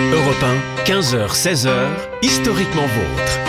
Europe 1, 15h-16h, historiquement vôtre.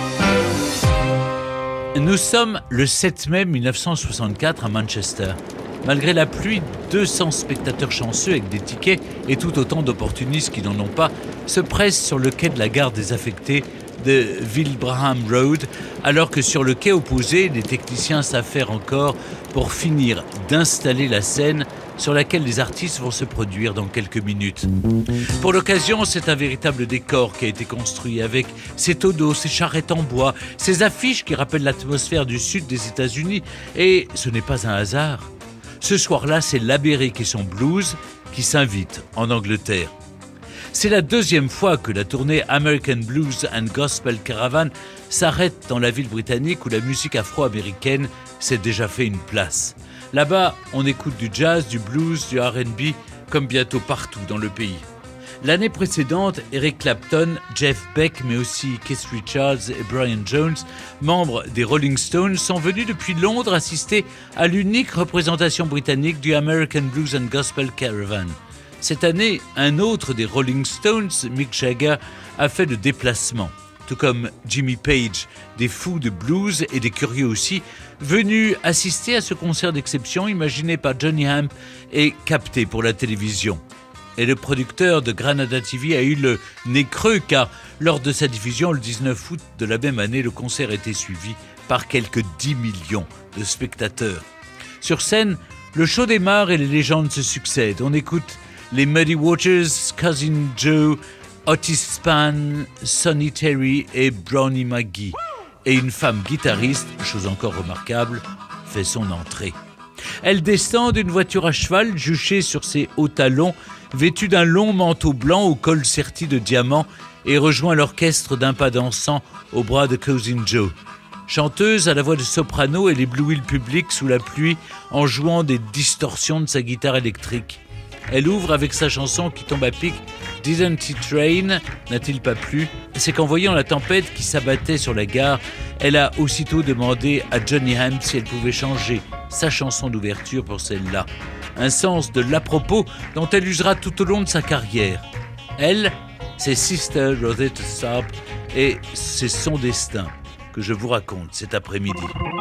Nous sommes le 7 mai 1964 à Manchester. Malgré la pluie, 200 spectateurs chanceux avec des tickets et tout autant d'opportunistes qui n'en ont pas se pressent sur le quai de la gare désaffectée de Wilbraham Road, alors que sur le quai opposé, les techniciens s'affairent encore pour finir d'installer la scène sur laquelle les artistes vont se produire dans quelques minutes. Pour l'occasion, c'est un véritable décor qui a été construit avec ses tonneaux, ses charrettes en bois, ses affiches qui rappellent l'atmosphère du sud des États-Unis. Et ce n'est pas un hasard. Ce soir-là, c'est l'Amérique et son blues qui s'invitent en Angleterre. C'est la deuxième fois que la tournée American Blues and Gospel Caravan s'arrête dans la ville britannique où la musique afro-américaine s'est déjà fait une place. Là-bas, on écoute du jazz, du blues, du R&B, comme bientôt partout dans le pays. L'année précédente, Eric Clapton, Jeff Beck, mais aussi Keith Richards et Brian Jones, membres des Rolling Stones, sont venus depuis Londres assister à l'unique représentation britannique du American Blues and Gospel Caravan. Cette année, un autre des Rolling Stones, Mick Jagger, a fait le déplacement, tout comme Jimmy Page, des fous de blues et des curieux aussi, venus assister à ce concert d'exception imaginé par Johnny Hemp et capté pour la télévision. Et le producteur de Granada TV a eu le nez creux car lors de sa diffusion le 19 août de la même année, le concert a été suivi par quelques 10 millions de spectateurs. Sur scène, le show démarre et les légendes se succèdent. On écoute les Muddy Waters, Cousin Joe, Otis Spann, Sonny Terry et Brownie McGhee. Et une femme guitariste, chose encore remarquable, fait son entrée. Elle descend d'une voiture à cheval, juchée sur ses hauts talons, vêtue d'un long manteau blanc au col serti de diamants et rejoint l'orchestre d'un pas dansant au bras de Cousin Joe. Chanteuse à la voix de soprano, elle éblouit le public sous la pluie en jouant des distorsions de sa guitare électrique. Elle ouvre avec sa chanson qui tombe à pic « Didn't It Rain ?» N'a-t-il pas plu ? C'est qu'en voyant la tempête qui s'abattait sur la gare, elle a aussitôt demandé à Johnny Hemp si elle pouvait changer sa chanson d'ouverture pour celle-là. Un sens de l'à-propos dont elle usera tout au long de sa carrière. Elle, c'est Sister Rosetta Tharpe et c'est son destin que je vous raconte cet après-midi.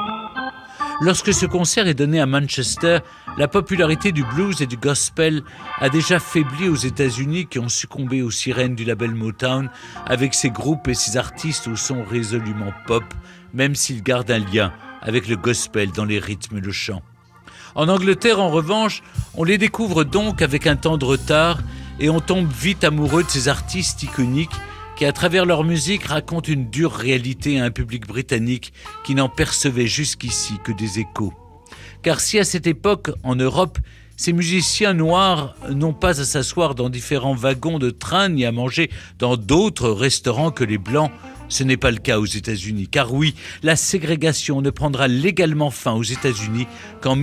Lorsque ce concert est donné à Manchester, la popularité du blues et du gospel a déjà faibli aux États-Unis qui ont succombé aux sirènes du label Motown avec ses groupes et ses artistes au son résolument pop, même s'ils gardent un lien avec le gospel dans les rythmes et le chant. En Angleterre, en revanche, on les découvre donc avec un temps de retard et on tombe vite amoureux de ces artistes iconiques qui, à travers leur musique, racontent une dure réalité à un public britannique qui n'en percevait jusqu'ici que des échos. Car si à cette époque, en Europe, ces musiciens noirs n'ont pas à s'asseoir dans différents wagons de train ni à manger dans d'autres restaurants que les blancs, ce n'est pas le cas aux États-Unis. Car oui, la ségrégation ne prendra légalement fin aux États-Unis qu'en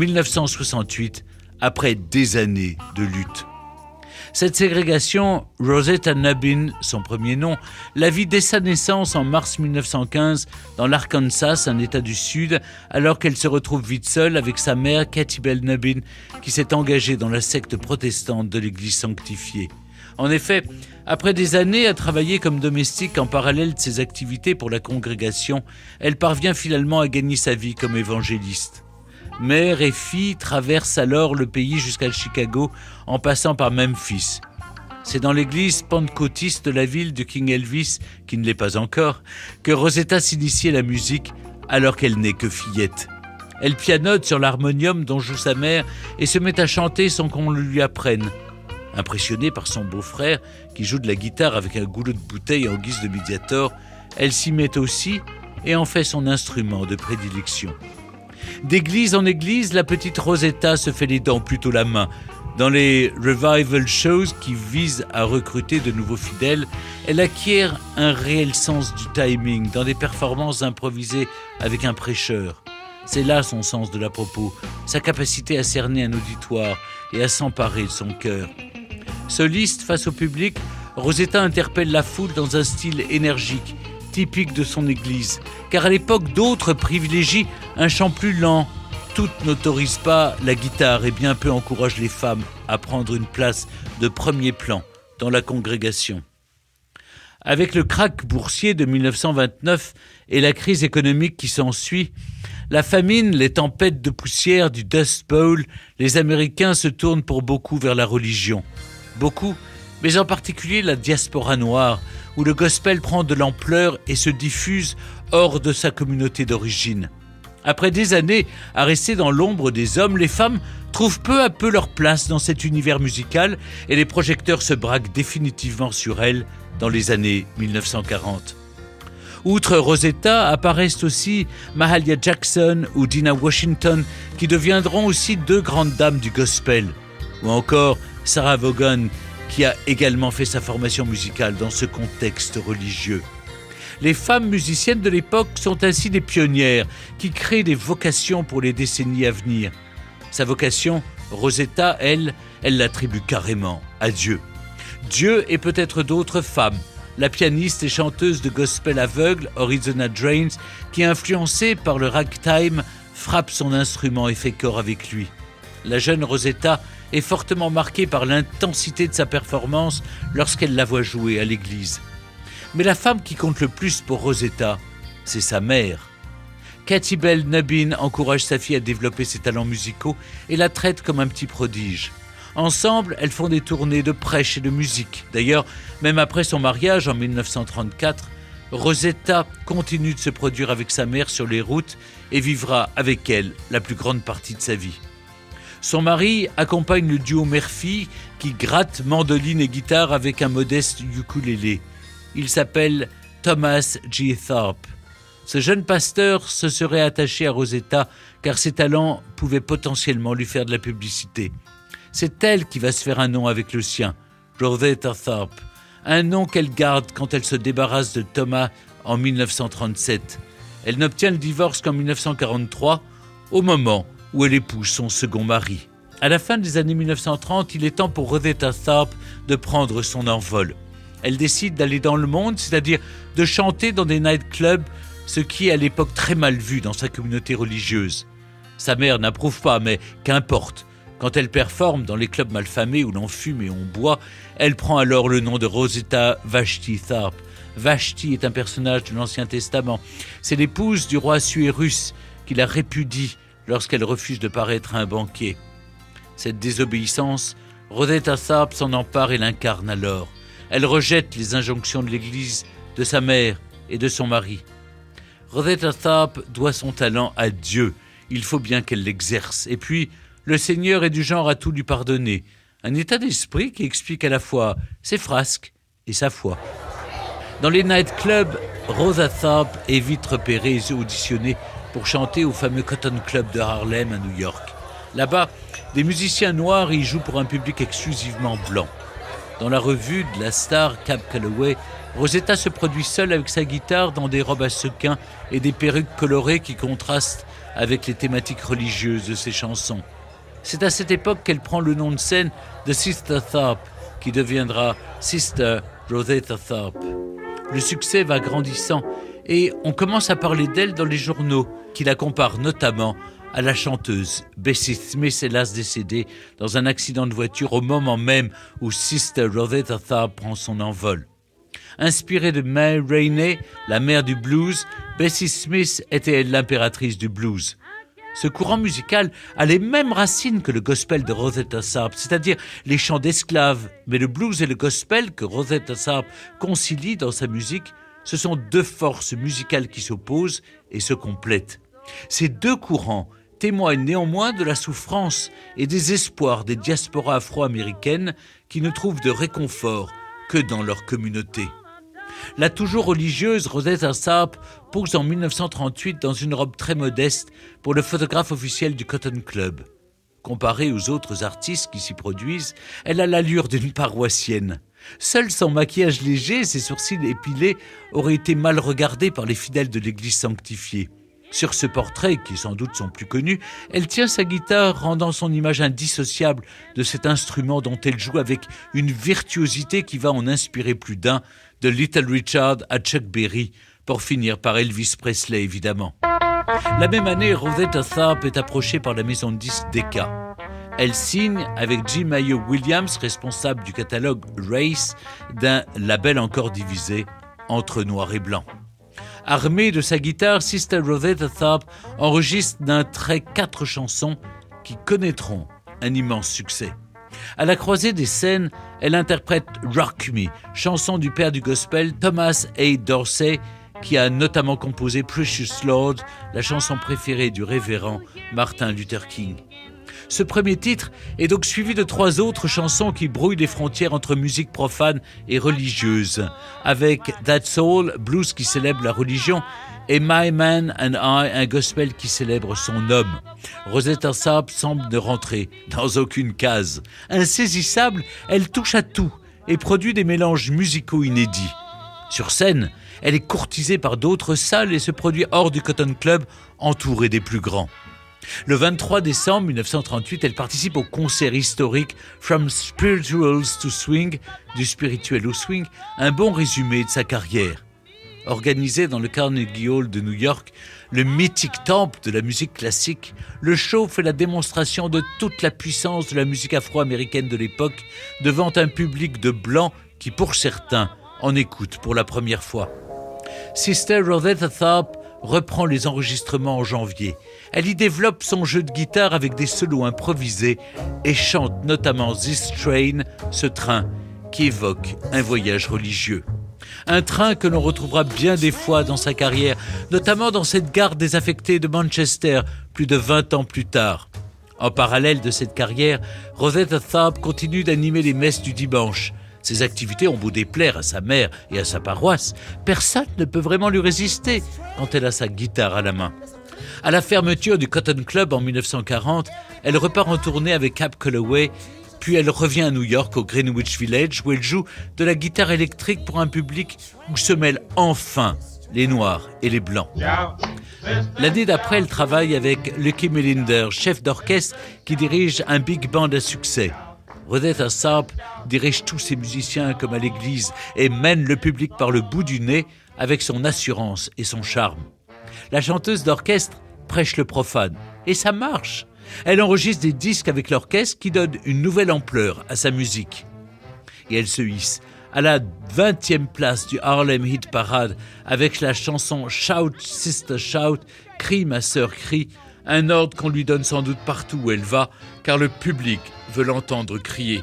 1968, après des années de lutte. Cette ségrégation, Rosetta Nubbin, son premier nom, la vit dès sa naissance en mars 1915 dans l'Arkansas, un état du Sud, alors qu'elle se retrouve vite seule avec sa mère, Katie Bell Nubbin, qui s'est engagée dans la secte protestante de l'Église sanctifiée. En effet, après des années à travailler comme domestique en parallèle de ses activités pour la congrégation, elle parvient finalement à gagner sa vie comme évangéliste. Mère et fille traversent alors le pays jusqu'à Chicago en passant par Memphis. C'est dans l'église pentecôtiste de la ville de King Elvis, qui ne l'est pas encore, que Rosetta s'initie à la musique alors qu'elle n'est que fillette. Elle pianote sur l'harmonium dont joue sa mère et se met à chanter sans qu'on le lui apprenne. Impressionnée par son beau-frère qui joue de la guitare avec un goulot de bouteille en guise de médiator, elle s'y met aussi et en fait son instrument de prédilection. D'église en église, la petite Rosetta se fait les dents, plutôt la main. Dans les revival shows qui visent à recruter de nouveaux fidèles, elle acquiert un réel sens du timing dans des performances improvisées avec un prêcheur. C'est là son sens de l'à-propos, sa capacité à cerner un auditoire et à s'emparer de son cœur. Soliste face au public, Rosetta interpelle la foule dans un style énergique, typique de son église, car à l'époque d'autres privilégient un chant plus lent. Toutes n'autorisent pas la guitare et bien peu encouragent les femmes à prendre une place de premier plan dans la congrégation. Avec le krach boursier de 1929 et la crise économique qui s'ensuit, la famine, les tempêtes de poussière du Dust Bowl, les Américains se tournent pour beaucoup vers la religion. Beaucoup, mais en particulier la diaspora noire, où le gospel prend de l'ampleur et se diffuse hors de sa communauté d'origine. Après des années à rester dans l'ombre des hommes, les femmes trouvent peu à peu leur place dans cet univers musical et les projecteurs se braquent définitivement sur elles dans les années 1940. Outre Rosetta, apparaissent aussi Mahalia Jackson ou Dinah Washington, qui deviendront aussi deux grandes dames du gospel, ou encore Sarah Vaughan, qui a également fait sa formation musicale dans ce contexte religieux. Les femmes musiciennes de l'époque sont ainsi des pionnières qui créent des vocations pour les décennies à venir. Sa vocation, Rosetta, elle l'attribue carrément à Dieu. Dieu et peut-être d'autres femmes, la pianiste et chanteuse de gospel aveugle Arizona Drains, qui, influencée par le ragtime, frappe son instrument et fait corps avec lui. La jeune Rosetta est fortement marquée par l'intensité de sa performance lorsqu'elle la voit jouer à l'église. Mais la femme qui compte le plus pour Rosetta, c'est sa mère. Katy Bell Nubbin encourage sa fille à développer ses talents musicaux et la traite comme un petit prodige. Ensemble, elles font des tournées de prêche et de musique. D'ailleurs, même après son mariage en 1934, Rosetta continue de se produire avec sa mère sur les routes et vivra avec elle la plus grande partie de sa vie. Son mari accompagne le duo mère-fille qui gratte mandoline et guitare avec un modeste ukulélé. Il s'appelle Thomas G. Tharpe. Ce jeune pasteur se serait attaché à Rosetta car ses talents pouvaient potentiellement lui faire de la publicité. C'est elle qui va se faire un nom avec le sien, Rosetta Tharpe, un nom qu'elle garde quand elle se débarrasse de Thomas en 1937. Elle n'obtient le divorce qu'en 1943, au moment où elle épouse son second mari. À la fin des années 1930, il est temps pour Rosetta Tharpe de prendre son envol. Elle décide d'aller dans le monde, c'est-à-dire de chanter dans des nightclubs, ce qui est à l'époque très mal vu dans sa communauté religieuse. Sa mère n'approuve pas, mais qu'importe. Quand elle performe dans les clubs malfamés où l'on fume et on boit, elle prend alors le nom de Rosetta Vashti Tharpe. Vashti est un personnage de l'Ancien Testament. C'est l'épouse du roi Assuérus qui la répudie lorsqu'elle refuse de paraître à un banquet. Cette désobéissance, Rosetta Tharpe s'en empare et l'incarne alors. Elle rejette les injonctions de l'Église, de sa mère et de son mari. Rosetta Tharpe doit son talent à Dieu. Il faut bien qu'elle l'exerce. Et puis, le Seigneur est du genre à tout lui pardonner. Un état d'esprit qui explique à la fois ses frasques et sa foi. Dans les nightclubs, Rosa Tharpe est vite repérée et auditionnée pour chanter au fameux Cotton Club de Harlem à New York. Là-bas, des musiciens noirs y jouent pour un public exclusivement blanc. Dans la revue de la star Cab Calloway, Rosetta se produit seule avec sa guitare dans des robes à sequins et des perruques colorées qui contrastent avec les thématiques religieuses de ses chansons. C'est à cette époque qu'elle prend le nom de scène de Sister Tharpe, qui deviendra Sister Rosetta Tharpe. Le succès va grandissant et on commence à parler d'elle dans les journaux, qui la comparent notamment à la chanteuse Bessie Smith, hélas décédée dans un accident de voiture au moment même où Sister Rosetta Tharpe prend son envol. Inspirée de May Rainey, la mère du blues, Bessie Smith était l'impératrice du blues. Ce courant musical a les mêmes racines que le gospel de Rosetta Tharpe, c'est-à-dire les chants d'esclaves. Mais le blues et le gospel que Rosetta Tharpe concilie dans sa musique, ce sont deux forces musicales qui s'opposent et se complètent. Ces deux courants témoignent néanmoins de la souffrance et des espoirs des diasporas afro-américaines qui ne trouvent de réconfort que dans leur communauté. La toujours religieuse Rosetta Tharpe pose en 1938 dans une robe très modeste pour le photographe officiel du Cotton Club. Comparée aux autres artistes qui s'y produisent, elle a l'allure d'une paroissienne. Seul son maquillage léger et ses sourcils épilés auraient été mal regardés par les fidèles de l'église sanctifiée. Sur ce portrait, qui est sans doute son plus connu, elle tient sa guitare, rendant son image indissociable de cet instrument dont elle joue avec une virtuosité qui va en inspirer plus d'un, de Little Richard à Chuck Berry, pour finir par Elvis Presley évidemment. La même année, Rosetta Tharpe est approchée par la maison de disques Decca. Elle signe avec Jim Mayo Williams, responsable du catalogue Race, d'un label encore divisé entre noir et blanc. Armée de sa guitare, Sister Rosetta Tharpe enregistre d'un trait 4 chansons qui connaîtront un immense succès. À la croisée des scènes, elle interprète Rock Me, chanson du père du gospel Thomas A. Dorsey, qui a notamment composé Precious Lord, la chanson préférée du révérend Martin Luther King. Ce premier titre est donc suivi de 3 autres chansons qui brouillent les frontières entre musique profane et religieuse, avec That's All, blues qui célèbre la religion, et My Man and I, un gospel qui célèbre son homme. Rosetta Tharpe semble ne rentrer dans aucune case. Insaisissable, elle touche à tout et produit des mélanges musicaux inédits. Sur scène, elle est courtisée par d'autres salles et se produit hors du Cotton Club, entourée des plus grands. Le 23 décembre 1938, elle participe au concert historique From Spirituals to Swing, du spirituel au swing, un bon résumé de sa carrière. Organisé dans le Carnegie Hall de New York, le mythique temple de la musique classique, le show fait la démonstration de toute la puissance de la musique afro-américaine de l'époque devant un public de blancs qui, pour certains, en écoute pour la première fois. Sister Rosetta Tharpe reprend les enregistrements en janvier. Elle y développe son jeu de guitare avec des solos improvisés et chante notamment This Train, ce train qui évoque un voyage religieux. Un train que l'on retrouvera bien des fois dans sa carrière, notamment dans cette gare désaffectée de Manchester, plus de 20 ans plus tard. En parallèle de cette carrière, Rosetta Tharpe continue d'animer les messes du dimanche. Ses activités ont beau déplaire à sa mère et à sa paroisse, personne ne peut vraiment lui résister quand elle a sa guitare à la main. À la fermeture du Cotton Club en 1940, elle repart en tournée avec Cab Calloway, puis elle revient à New York au Greenwich Village où elle joue de la guitare électrique pour un public où se mêlent enfin les noirs et les blancs. L'année d'après, elle travaille avec Lucky Millinder, chef d'orchestre qui dirige un big band à succès. Rosetta Tharpe dirige tous ses musiciens comme à l'église et mène le public par le bout du nez avec son assurance et son charme. La chanteuse d'orchestre prêche le profane et ça marche. Elle enregistre des disques avec l'orchestre qui donnent une nouvelle ampleur à sa musique. Et elle se hisse à la 20e place du Harlem Hit Parade avec la chanson Shout Sister Shout, Crie ma sœur crie, un ordre qu'on lui donne sans doute partout où elle va, car le public veut l'entendre crier.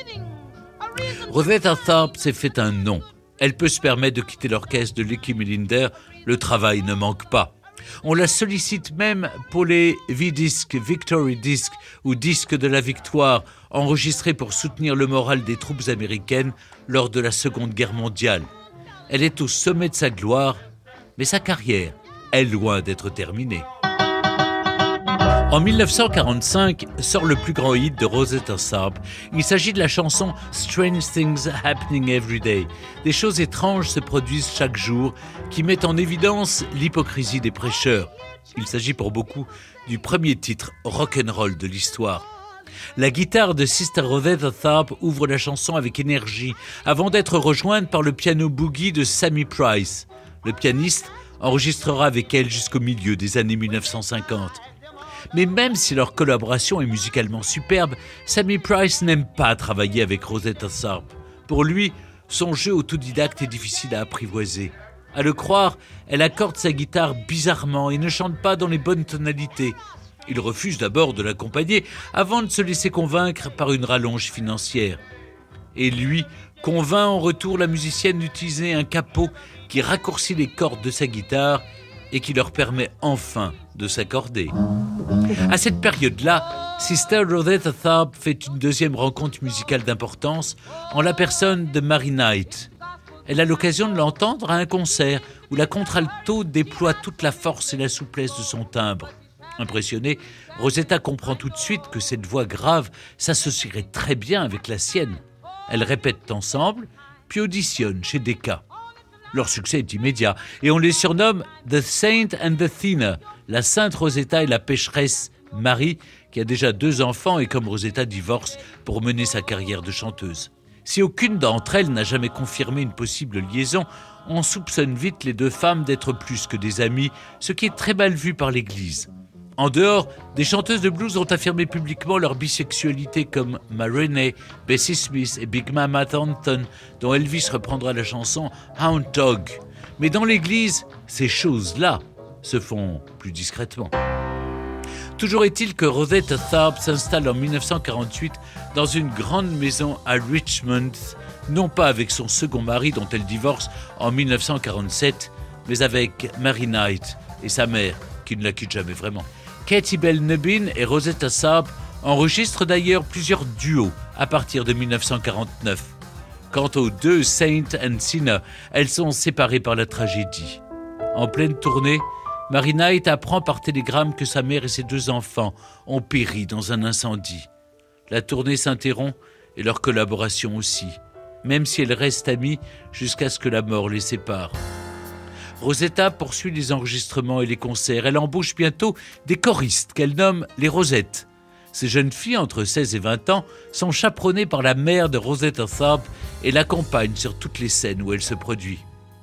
Rosetta Tharpe s'est fait un nom. Elle peut se permettre de quitter l'orchestre de Lucky Millinder, le travail ne manque pas. On la sollicite même pour les V-Discs, Victory Discs ou Disques de la Victoire, enregistrés pour soutenir le moral des troupes américaines lors de la Seconde Guerre mondiale. Elle est au sommet de sa gloire, mais sa carrière est loin d'être terminée. En 1945 sort le plus grand hit de Rosetta Tharpe. Il s'agit de la chanson Strange Things Happening Every Day. Des choses étranges se produisent chaque jour qui mettent en évidence l'hypocrisie des prêcheurs. Il s'agit pour beaucoup du premier titre rock'n'roll de l'histoire. La guitare de Sister Rosetta Tharpe ouvre la chanson avec énergie avant d'être rejointe par le piano boogie de Sammy Price. Le pianiste enregistrera avec elle jusqu'au milieu des années 1950. Mais même si leur collaboration est musicalement superbe, Sammy Price n'aime pas travailler avec Rosetta Tharpe. Pour lui, son jeu autodidacte est difficile à apprivoiser. À le croire, elle accorde sa guitare bizarrement et ne chante pas dans les bonnes tonalités. Il refuse d'abord de l'accompagner avant de se laisser convaincre par une rallonge financière. Et lui convainc en retour la musicienne d'utiliser un capot qui raccourcit les cordes de sa guitare et qui leur permet enfin de s'accorder. À cette période-là, Sister Rosetta Tharpe fait une deuxième rencontre musicale d'importance en la personne de Mary Knight. Elle a l'occasion de l'entendre à un concert où la contralto déploie toute la force et la souplesse de son timbre. Impressionnée, Rosetta comprend tout de suite que cette voix grave s'associerait très bien avec la sienne. Elles répètent ensemble, puis auditionnent chez Decca. Leur succès est immédiat et on les surnomme The Saint and the Thinner, la Sainte Rosetta et la pécheresse Marie, qui a déjà 2 enfants et comme Rosetta divorce pour mener sa carrière de chanteuse. Si aucune d'entre elles n'a jamais confirmé une possible liaison, on soupçonne vite les 2 femmes d'être plus que des amies, ce qui est très mal vu par l'Église. En dehors, des chanteuses de blues ont affirmé publiquement leur bisexualité comme Ma Rainey, Bessie Smith et Big Mama Thornton, dont Elvis reprendra la chanson Hound Dog. Mais dans l'église, ces choses-là se font plus discrètement. Toujours est-il que Rosetta Tharpe s'installe en 1948 dans une grande maison à Richmond, non pas avec son second mari dont elle divorce en 1947, mais avec Mary Knight et sa mère, qui ne la quitte jamais vraiment. Katie Bell Nubbin et Rosetta Tharpe enregistrent d'ailleurs plusieurs duos à partir de 1949. Quant aux deux Saint and Sinner, elles sont séparées par la tragédie. En pleine tournée, Mary Knight apprend par télégramme que sa mère et ses 2 enfants ont péri dans un incendie. La tournée s'interrompt et leur collaboration aussi, même si elles restent amies jusqu'à ce que la mort les sépare. Rosetta poursuit les enregistrements et les concerts. Elle embauche bientôt des choristes qu'elle nomme les Rosettes. Ces jeunes filles, entre 16 et 20 ans, sont chaperonnées par la mère de Rosetta Tharpe et l'accompagnent sur toutes les scènes où elle se produit.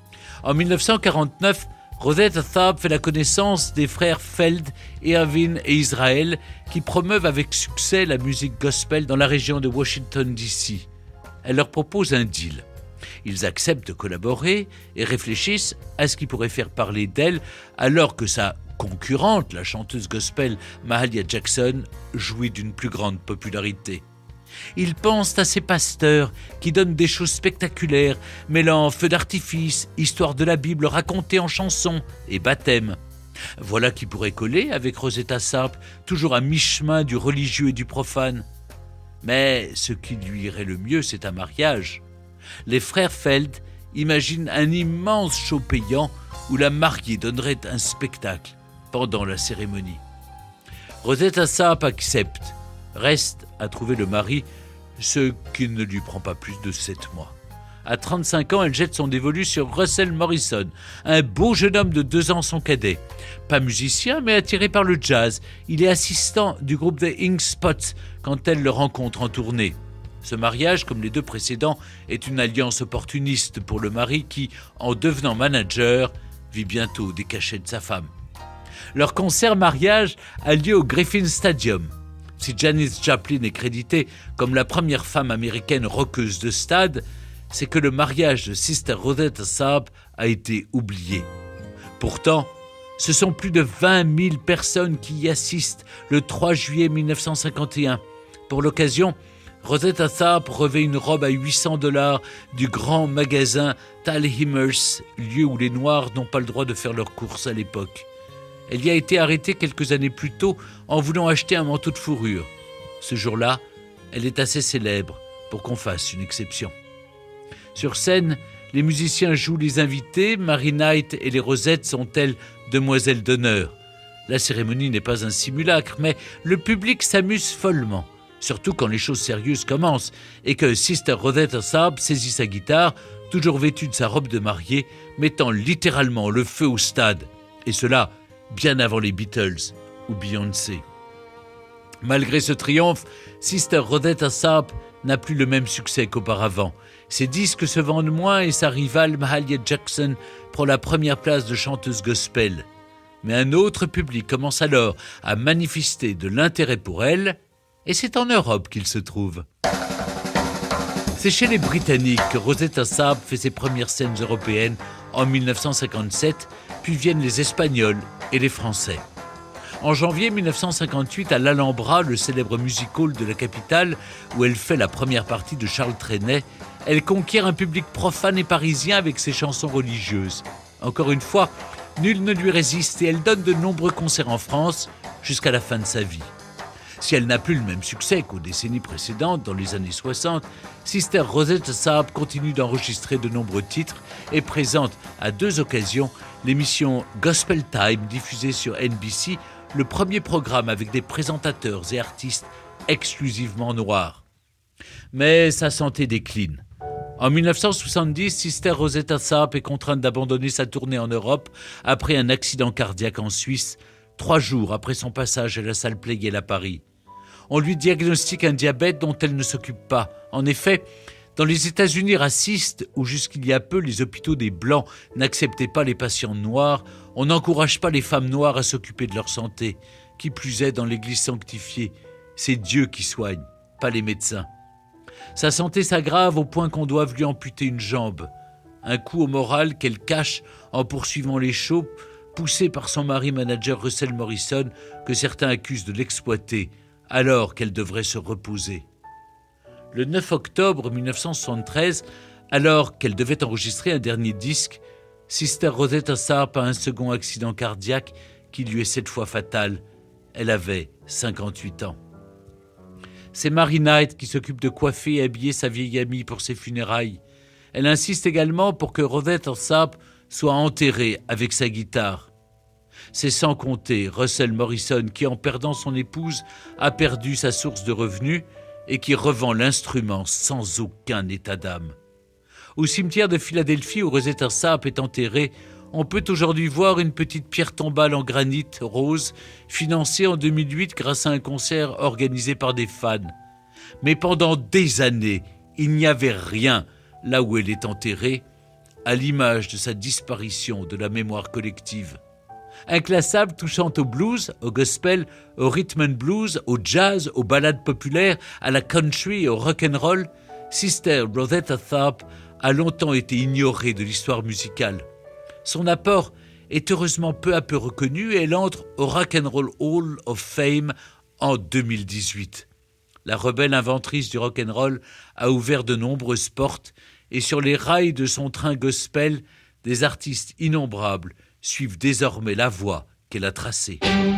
En 1949, Rosetta Tharpe fait la connaissance des frères Feld, Irvin et Israel qui promeuvent avec succès la musique gospel dans la région de Washington, D.C. Elle leur propose un deal. Ils acceptent de collaborer et réfléchissent à ce qui pourrait faire parler d'elle alors que sa concurrente, la chanteuse gospel Mahalia Jackson, jouit d'une plus grande popularité. Ils pensent à ces pasteurs qui donnent des choses spectaculaires, mêlant feux d'artifice, histoire de la Bible racontée en chansons et baptême. Voilà qui pourrait coller avec Rosetta Tharpe, toujours à mi-chemin du religieux et du profane. Mais ce qui lui irait le mieux, c'est un mariage. Les frères Feld imaginent un immense show payant où la mariée donnerait un spectacle pendant la cérémonie. Rosetta Tharpe accepte. Reste à trouver le mari, ce qui ne lui prend pas plus de 7 mois. À 35 ans, elle jette son dévolu sur Russell Morrison, un beau jeune homme de 2 ans son cadet. Pas musicien, mais attiré par le jazz. Il est assistant du groupe The Ink Spots quand elle le rencontre en tournée. Ce mariage, comme les 2 précédents, est une alliance opportuniste pour le mari qui, en devenant manager, vit bientôt des cachets de sa femme. Leur concert mariage a lieu au Griffin Stadium. Si Janis Joplin est créditée comme la première femme américaine rockeuse de stade, c'est que le mariage de Sister Rosetta Tharpe a été oublié. Pourtant, ce sont plus de 20 000 personnes qui y assistent le 3 juillet 1951. Pour l'occasion, Rosetta Tharpe revêt une robe à $800 du grand magasin Thalhimer's, lieu où les Noirs n'ont pas le droit de faire leurs courses à l'époque. Elle y a été arrêtée quelques années plus tôt en voulant acheter un manteau de fourrure. Ce jour-là, elle est assez célèbre pour qu'on fasse une exception. Sur scène, les musiciens jouent les invités, Mary Knight et les Rosettes sont elles demoiselles d'honneur. La cérémonie n'est pas un simulacre, mais le public s'amuse follement, surtout quand les choses sérieuses commencent et que Sister Rosetta Tharpe saisit sa guitare, toujours vêtue de sa robe de mariée, mettant littéralement le feu au stade. Et cela, bien avant les Beatles ou Beyoncé. Malgré ce triomphe, Sister Rosetta Tharpe n'a plus le même succès qu'auparavant. Ses disques se vendent moins et sa rivale Mahalia Jackson prend la première place de chanteuse gospel. Mais un autre public commence alors à manifester de l'intérêt pour elle, et c'est en Europe qu'il se trouve. C'est chez les Britanniques que Rosetta Tharpe fait ses premières scènes européennes en 1957, puis viennent les Espagnols et les Français. En janvier 1958, à l'Alhambra, le célèbre music hall de la capitale, où elle fait la première partie de Charles Trenet, elle conquiert un public profane et parisien avec ses chansons religieuses. Encore une fois, nul ne lui résiste et elle donne de nombreux concerts en France jusqu'à la fin de sa vie. Si elle n'a plus le même succès qu'aux décennies précédentes, dans les années 60, Sister Rosetta Tharpe continue d'enregistrer de nombreux titres et présente à 2 occasions l'émission Gospel Time diffusée sur NBC, le premier programme avec des présentateurs et artistes exclusivement noirs. Mais sa santé décline. En 1970, Sister Rosetta Tharpe est contrainte d'abandonner sa tournée en Europe après un accident cardiaque en Suisse, 3 jours après son passage à la salle Pleyel à Paris. On lui diagnostique un diabète dont elle ne s'occupe pas. En effet, dans les États-Unis racistes, où jusqu'il y a peu les hôpitaux des Blancs n'acceptaient pas les patients noirs, on n'encourage pas les femmes noires à s'occuper de leur santé, Qui plus est, dans l'église sanctifiée, c'est Dieu qui soigne, pas les médecins. Sa santé s'aggrave au point qu'on doive lui amputer une jambe. Un coup au moral qu'elle cache en poursuivant les shows, poussée par son mari manager Russell Morrison, que certains accusent de l'exploiter, alors qu'elle devrait se reposer. Le 9 octobre 1973, alors qu'elle devait enregistrer un dernier disque, Sister Rosetta Tharpe a un second accident cardiaque qui lui est cette fois fatal. Elle avait 58 ans. C'est Mary Knight qui s'occupe de coiffer et habiller sa vieille amie pour ses funérailles. Elle insiste également pour que Rosetta Tharpe soit enterrée avec sa guitare. C'est sans compter Russell Morrison qui, en perdant son épouse, a perdu sa source de revenus et qui revend l'instrument sans aucun état d'âme. Au cimetière de Philadelphie où Rosetta Tharpe est enterrée, on peut aujourd'hui voir une petite pierre tombale en granit rose, financée en 2008 grâce à un concert organisé par des fans. Mais pendant des années, il n'y avait rien là où elle est enterrée, à l'image de sa disparition de la mémoire collective. Inclassable, touchant au blues, au gospel, au rhythm and blues, au jazz, aux ballades populaires, à la country et au rock'n'roll, Sister Rosetta Tharpe a longtemps été ignorée de l'histoire musicale. Son apport est heureusement peu à peu reconnu et elle entre au Rock'n'Roll Hall of Fame en 2018. La rebelle inventrice du rock'n'roll a ouvert de nombreuses portes et sur les rails de son train gospel, des artistes innombrables suivent désormais la voie qu'elle a tracée.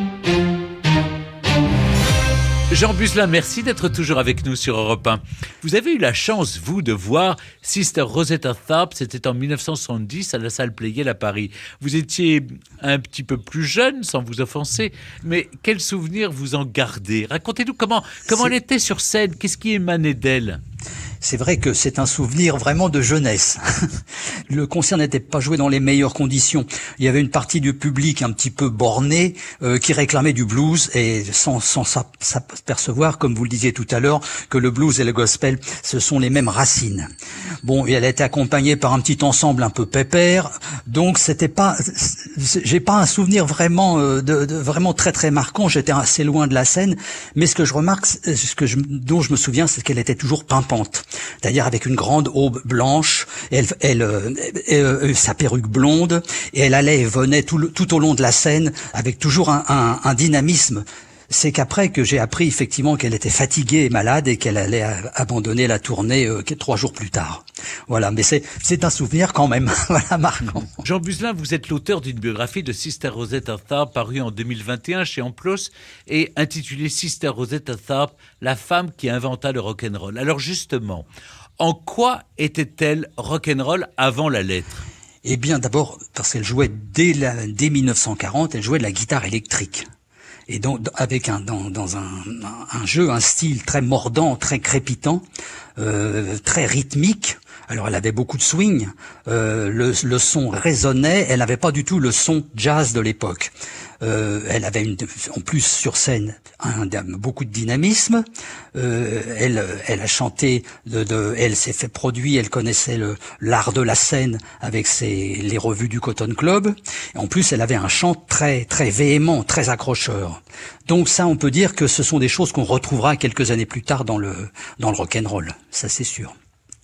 Jean Buzelin, merci d'être toujours avec nous sur Europe 1. Vous avez eu la chance, vous, de voir Sister Rosetta Tharpe, c'était en 1970 à la salle Pleyel à Paris. Vous étiez un petit peu plus jeune, sans vous offenser, mais quels souvenirs vous en gardez? Racontez-nous comment elle était sur scène, qu'est-ce qui émanait d'elle? C'est vrai que c'est un souvenir vraiment de jeunesse. Le concert n'était pas joué dans les meilleures conditions. Il y avait une partie du public un petit peu borné qui réclamait du blues et sans s'apercevoir, comme vous le disiez tout à l'heure, que le blues et le gospel, ce sont les mêmes racines. Bon, et elle était accompagnée par un petit ensemble un peu pépère, donc j'ai pas un souvenir vraiment vraiment très très marquant. J'étais assez loin de la scène, mais ce que je remarque, dont je me souviens, c'est qu'elle était toujours pimpante. C'est-à-dire avec une grande aube blanche, sa perruque blonde, et elle allait et venait tout au long de la scène avec toujours un dynamisme. C'est qu'après que j'ai appris effectivement qu'elle était fatiguée et malade et qu'elle allait abandonner la tournée 3 jours plus tard. Voilà, mais c'est un souvenir quand même, voilà, marquant. Jean Buzelin, vous êtes l'auteur d'une biographie de Sister Rosetta Tharpe parue en 2021 chez Amplos et intitulée Sister Rosetta Tharpe, la femme qui inventa le rock'n'roll. Alors justement, en quoi était-elle rock'n'roll avant la lettre? Eh bien d'abord, parce qu'elle jouait dès 1940, elle jouait de la guitare électrique. Et donc avec dans un jeu, un style très mordant, très crépitant, très rythmique. Alors elle avait beaucoup de swing, le son résonnait, elle n'avait pas du tout le son jazz de l'époque. Elle avait en plus sur scène beaucoup de dynamisme. Elle a chanté, elle s'est fait produire, elle connaissait l'art de la scène avec les revues du Cotton Club. Et en plus, elle avait un chant très très véhément, très accrocheur. Donc ça, on peut dire que ce sont des choses qu'on retrouvera quelques années plus tard dans le rock'n'roll. Ça, c'est sûr.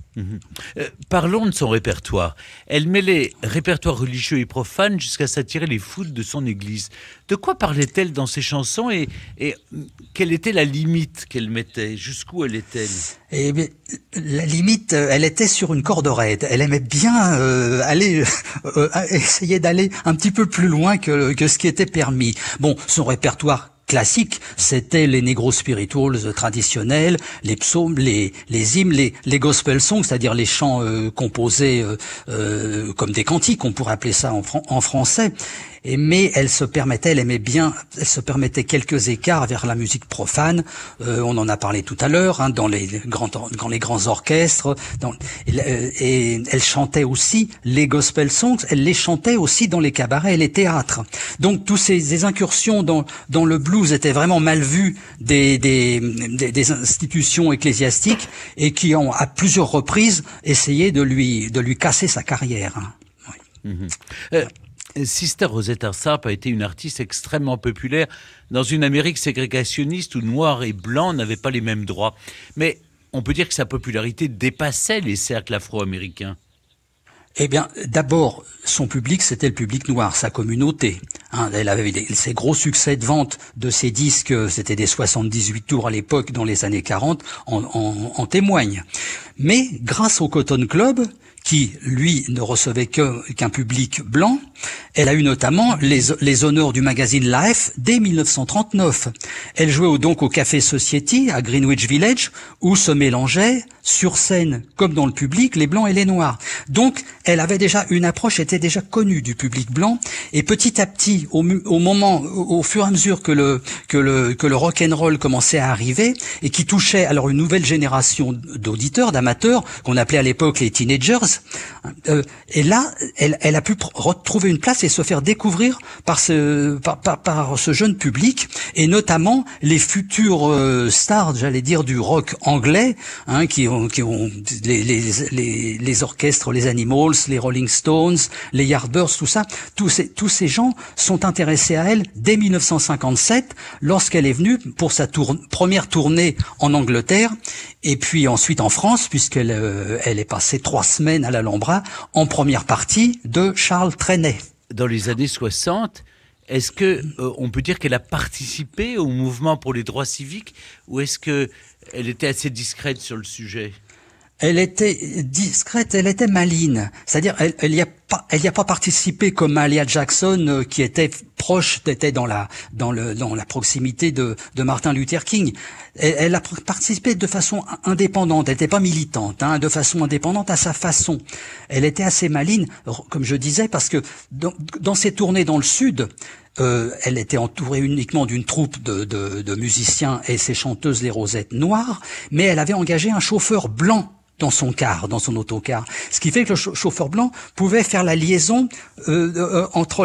Parlons de son répertoire. Elle mêlait répertoire religieux et profane jusqu'à s'attirer les foules de son église. De quoi parlait-elle dans ses chansons et quelle était la limite qu'elle mettait? Jusqu'où elle est-elle? Eh bien, la limite, elle était sur une corde raide. Elle aimait bien essayer d'aller un petit peu plus loin que ce qui était permis. Bon, son répertoire classique, c'était les negro spirituals traditionnels, les psaumes, les hymnes, les gospel songs, c'est-à-dire les chants composés comme des cantiques, on pourrait appeler ça en français. Mais elle se permettait quelques écarts vers la musique profane. On en a parlé tout à l'heure, dans les grands orchestres. Et elle chantait aussi les gospel songs. Elle les chantait aussi dans les cabarets et les théâtres. Donc tous ces incursions dans le blues étaient vraiment mal vues des institutions ecclésiastiques et qui ont à plusieurs reprises essayé de lui casser sa carrière. Oui. Sister Rosetta Tharpe a été une artiste extrêmement populaire dans une Amérique ségrégationniste où noirs et blancs n'avaient pas les mêmes droits. Mais on peut dire que sa popularité dépassait les cercles afro-américains. Eh bien, d'abord, son public, c'était le public noir, sa communauté. Elle avait ses gros succès de vente de ses disques, c'était des 78 tours à l'époque, dans les années 40, en témoignent. Mais grâce au Cotton Club, qui, lui, ne recevait qu'un public blanc, elle a eu notamment les honneurs du magazine Life dès 1939. Elle jouait donc au Café Society, à Greenwich Village, où se mélangeaient, sur scène comme dans le public, les blancs et les noirs. Donc, elle avait déjà une approche, était déjà connue du public blanc, et petit à petit, au fur et à mesure que le rock and roll commençait à arriver, et qui touchait alors une nouvelle génération d'auditeurs, d'amateurs, qu'on appelait à l'époque les teenagers, et là, elle a pu retrouver une place et se faire découvrir par ce jeune public, et notamment les futurs stars, j'allais dire, du rock anglais, qui ont les orchestres, les Animals, les Rolling Stones, les Yardbirds, tout ça. Tous ces gens sont intéressés à elle dès 1957, lorsqu'elle est venue pour sa première tournée en Angleterre, et puis ensuite en France, puisqu'elle est passée 3 semaines à l'Alhambra en première partie de Charles Trenet. Dans les années 60, est-ce que on peut dire qu'elle a participé au mouvement pour les droits civiques, ou est-ce que elle était assez discrète sur le sujet? Elle était discrète, elle était maligne. C'est-à-dire, elle y a pas participé comme Mahalia Jackson, qui était dans la proximité de Martin Luther King. Elle a participé de façon indépendante. Elle n'était pas militante, de façon indépendante à sa façon. Elle était assez maligne, comme je disais, parce que dans ses tournées dans le Sud, elle était entourée uniquement d'une troupe de musiciens et ses chanteuses, les Rosettes Noires, mais elle avait engagé un chauffeur blanc dans son autocar. Ce qui fait que le chauffeur blanc pouvait faire la liaison entre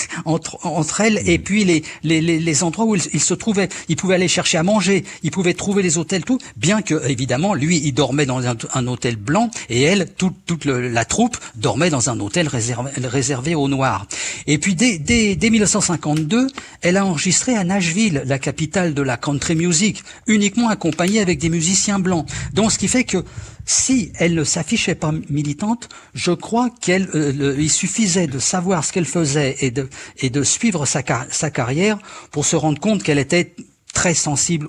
elle et puis les endroits où il se trouvait. Il pouvait aller chercher à manger, il pouvait trouver les hôtels, tout, bien que, évidemment, lui, il dormait dans un hôtel blanc, et elle, toute la troupe, dormait dans un hôtel réservé aux Noirs. Et puis, dès 1952, elle a enregistré à Nashville, la capitale de la country music, uniquement accompagnée avec des musiciens blancs. Donc, ce qui fait que, si elle ne s'affichait pas militante, je crois il suffisait de savoir ce qu'elle faisait et de suivre sa carrière pour se rendre compte qu'elle était très sensible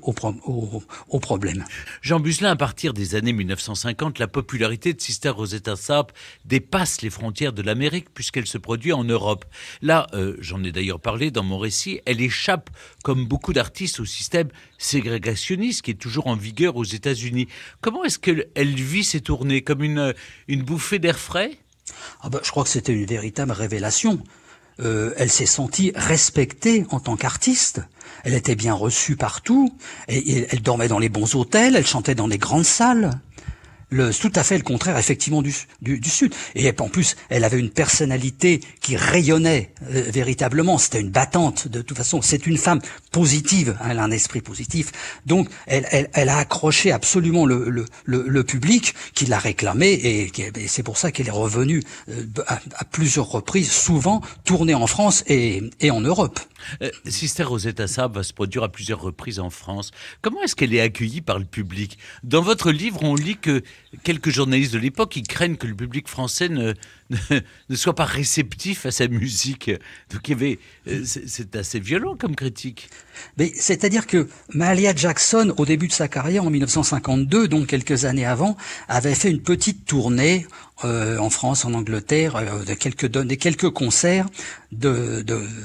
au problème. Jean Buzelin, à partir des années 1950, la popularité de Sister Rosetta Tharpe dépasse les frontières de l'Amérique puisqu'elle se produit en Europe. Là, j'en ai d'ailleurs parlé dans mon récit, elle échappe, comme beaucoup d'artistes, au système ségrégationniste qui est toujours en vigueur aux États-Unis. Comment est-ce qu'elle vit ces tournées? Comme une bouffée d'air frais? Je crois que c'était une véritable révélation. Elle s'est sentie respectée en tant qu'artiste. Elle était bien reçue partout. Et elle dormait dans les bons hôtels. Elle chantait dans les grandes salles. Tout à fait le contraire, effectivement, du Sud. Et en plus, elle avait une personnalité qui rayonnait véritablement. C'était une battante, de toute façon. C'est une femme positive, elle a un esprit positif. Donc, elle a accroché absolument le public qui l'a réclamé, et c'est pour ça qu'elle est revenue à plusieurs reprises, souvent tournée en France et en Europe. Sister Rosetta Tharpe va se produire à plusieurs reprises en France. Comment est-ce qu'elle est accueillie par le public? Dans votre livre, on lit que quelques journalistes de l'époque, ils craignent que le public français ne soit pas réceptif à sa musique. Donc c'est assez violent comme critique. Mais c'est-à-dire que Mahalia Jackson, au début de sa carrière, en 1952, donc quelques années avant, avait fait une petite tournée en France, en Angleterre, des quelques concerts de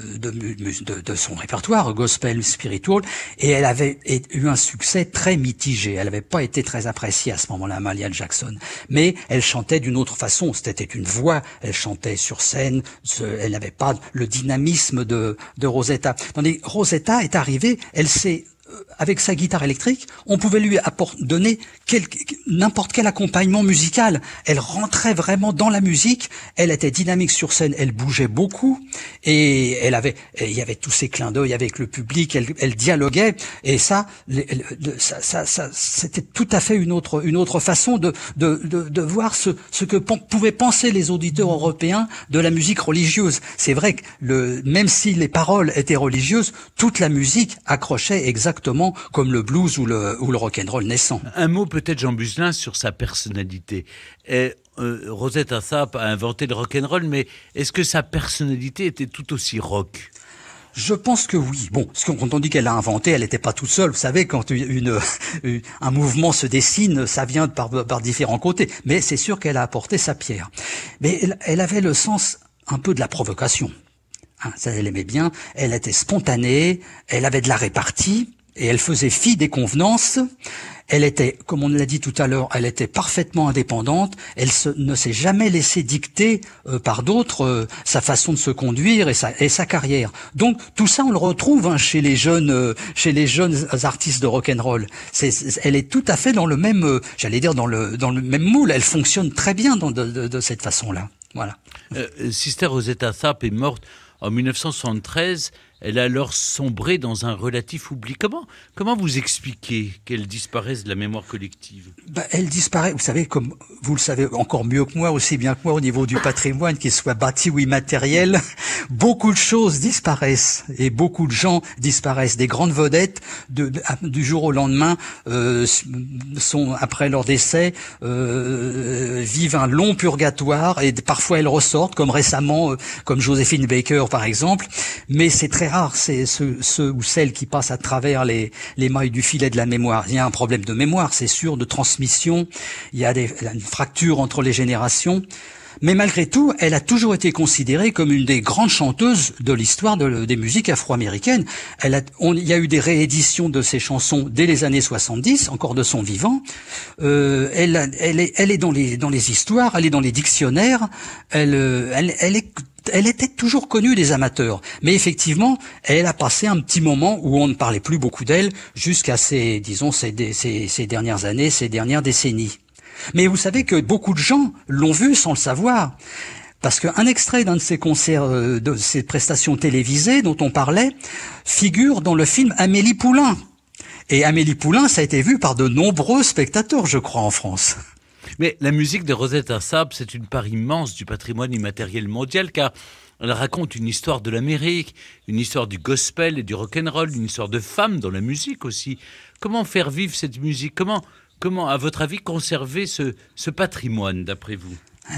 son répertoire gospel spiritual, et elle avait eu un succès très mitigé. Elle n'avait pas été très appréciée à ce moment-là, Mahalia Jackson, mais elle chantait d'une autre façon. C'était une voix, elle chantait sur scène, elle n'avait pas le dynamisme de Rosetta. Tandis que Rosetta est arrivée, elle s'est avec sa guitare électrique, on pouvait lui donner n'importe quel accompagnement musical. Elle rentrait vraiment dans la musique. Elle était dynamique sur scène. Elle bougeait beaucoup et il y avait tous ces clins d'œil avec le public. Elle dialoguait et ça, c'était tout à fait une autre façon de voir ce que pouvaient penser les auditeurs européens de la musique religieuse. C'est vrai que même si les paroles étaient religieuses, toute la musique accrochait exactement comme le blues ou le rock'n'roll naissant. Un mot peut-être, Jean Buzelin, sur sa personnalité. Rosetta Tharpe a inventé le rock'n'roll, mais est-ce que sa personnalité était tout aussi rock ? Je pense que oui. Bon, quand on dit qu'elle l'a inventé, elle n'était pas toute seule. Vous savez, quand un mouvement se dessine, ça vient par différents côtés. Mais c'est sûr qu'elle a apporté sa pierre. Mais elle avait le sens un peu de la provocation. Ça, elle aimait bien. Elle était spontanée. Elle avait de la répartie. Et elle faisait fi des convenances. Elle était, comme on l'a dit tout à l'heure, elle était parfaitement indépendante. Elle ne s'est jamais laissée dicter par d'autres sa façon de se conduire et sa carrière. Donc tout ça, on le retrouve chez les jeunes artistes de rock'n'roll. Elle est tout à fait dans le même, j'allais dire dans le même moule. Elle fonctionne très bien de cette façon-là. Voilà. Sister Rosetta Tharpe est morte en 1973. Elle a alors sombré dans un relatif oubli. Comment vous expliquez qu'elle disparaisse de la mémoire collective ? Elle disparaît, vous savez, comme vous le savez encore mieux que moi, aussi bien que moi, au niveau du patrimoine, qu'il soit bâti ou immatériel, beaucoup de choses disparaissent et beaucoup de gens disparaissent. Des grandes vedettes, du jour au lendemain, sont après leur décès, vivent un long purgatoire et parfois elles ressortent, comme récemment, comme Joséphine Baker par exemple, mais c'est très rare, c'est ceux ou celles qui passent à travers les mailles du filet de la mémoire. Il y a un problème de mémoire, c'est sûr, de transmission. Il y a une fracture entre les générations. Mais malgré tout, elle a toujours été considérée comme une des grandes chanteuses de l'histoire des musiques afro-américaines. Il y a eu des rééditions de ses chansons dès les années 70, encore de son vivant. Elle est dans les histoires, elle est dans les dictionnaires. Elle était toujours connue des amateurs, mais effectivement, elle a passé un petit moment où on ne parlait plus beaucoup d'elle jusqu'à ces dernières années, ces dernières décennies. Mais vous savez que beaucoup de gens l'ont vue sans le savoir. Parce qu'un extrait d'un de ses concerts, de ses prestations télévisées dont on parlait, figure dans le film Amélie Poulain. Et Amélie Poulain, ça a été vu par de nombreux spectateurs, je crois, en France. Mais la musique de Rosetta Tharpe, c'est une part immense du patrimoine immatériel mondial, car elle raconte une histoire de l'Amérique, une histoire du gospel et du rock'n'roll, une histoire de femmes dans la musique aussi. Comment faire vivre cette musique ? Comment, à votre avis, conserver ce patrimoine, d'après vous ?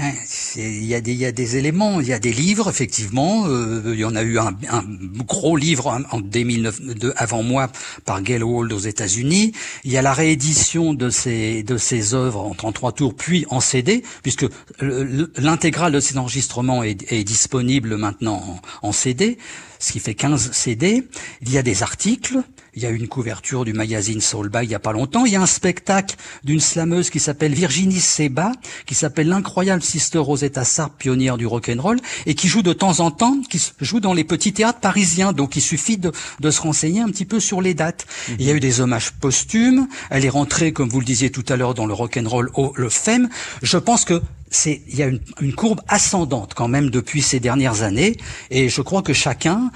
Il y a des éléments, il y a des livres, effectivement. Il y en a eu un gros livre en 2009, avant moi, par Gail Wald aux États-Unis. Il y a la réédition de ces œuvres en 33 tours, puis en CD, puisque l'intégrale de ces enregistrements est disponible maintenant en CD, ce qui fait 15 CD. Il y a des articles. Il y a eu une couverture du magazine Soul Bag il y a pas longtemps. Il y a un spectacle d'une slameuse qui s'appelle Virginie Seba, qui s'appelle l'incroyable Sister Rosetta Tharpe, pionnière du rock'n'roll, et qui joue de temps en temps, qui joue dans les petits théâtres parisiens. Donc il suffit de se renseigner un petit peu sur les dates. Il y a eu des hommages posthumes. Elle est rentrée, comme vous le disiez tout à l'heure, dans le rock'n'roll le FEM. Je pense que il y a une courbe ascendante quand même depuis ces dernières années, et je crois que chacun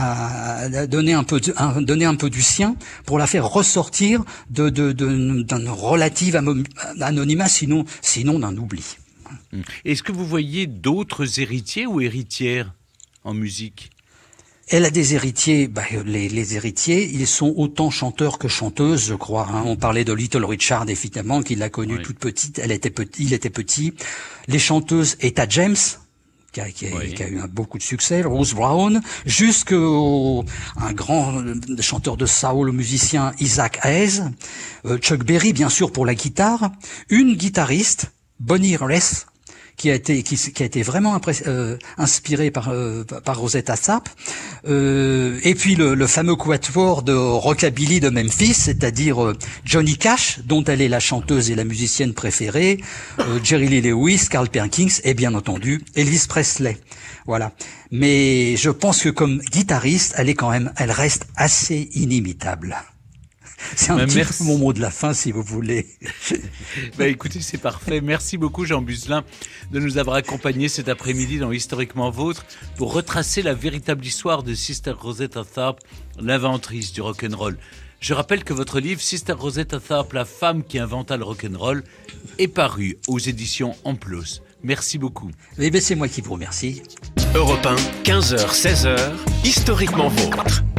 a donné un peu du sien pour la faire ressortir d'un relatif anonymat, sinon d'un oubli. Est-ce que vous voyez d'autres héritiers ou héritières en musique ? Elle a des héritiers, les héritiers, ils sont autant chanteurs que chanteuses, je crois. On parlait de Little Richard, évidemment, qu'il l'a connue toute petite. Il était petit. Les chanteuses, Etta James, qui a eu beaucoup de succès, Rose Brown, jusqu'au un grand chanteur de soul, musicien Isaac Hayes, Chuck Berry, bien sûr, pour la guitare, une guitariste, Bonnie Raitt, qui a été vraiment inspiré par Rosetta Tharpe, et puis le fameux quatuor de rockabilly de Memphis, c'est-à-dire Johnny Cash, dont elle est la chanteuse et la musicienne préférée, Jerry Lee Lewis, Carl Perkins et bien entendu Elvis Presley. Voilà. Mais je pense que comme guitariste, elle reste assez inimitable. C'est un petit peu mon mot de la fin, si vous voulez. Écoutez, c'est parfait. Merci beaucoup, Jean Buzelin, de nous avoir accompagnés cet après-midi dans Historiquement Vôtre pour retracer la véritable histoire de Sister Rosetta Tharpe, l'inventrice du rock'n'roll. Je rappelle que votre livre, Sister Rosetta Tharpe, la femme qui inventa le rock'n'roll, est paru aux éditions Amplos. Merci beaucoup. C'est moi qui vous remercie. Europe 1, 15h, 16h, Historiquement Vôtre.